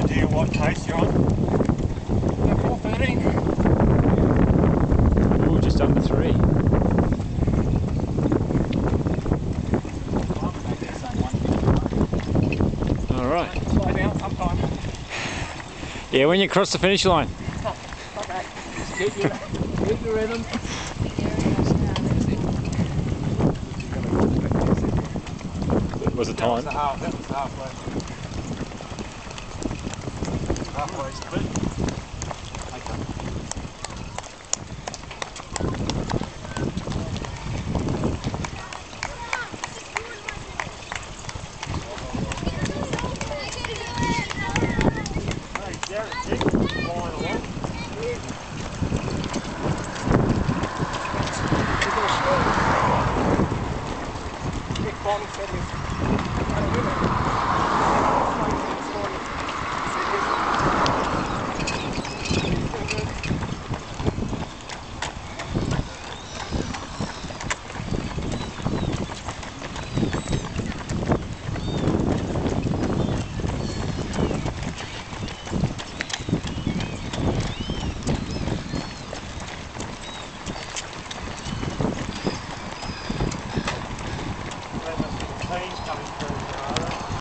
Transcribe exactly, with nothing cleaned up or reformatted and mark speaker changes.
Speaker 1: idea what pace you're on? four thirteen.
Speaker 2: Ooh, just under three. All right.
Speaker 1: Slow down sometime.
Speaker 2: Yeah, when you cross the finish line.
Speaker 1: Okay. Just keep your, keep your rhythm.
Speaker 2: Was it
Speaker 1: That was
Speaker 2: time?
Speaker 1: the half, that was halfway. Halfway split.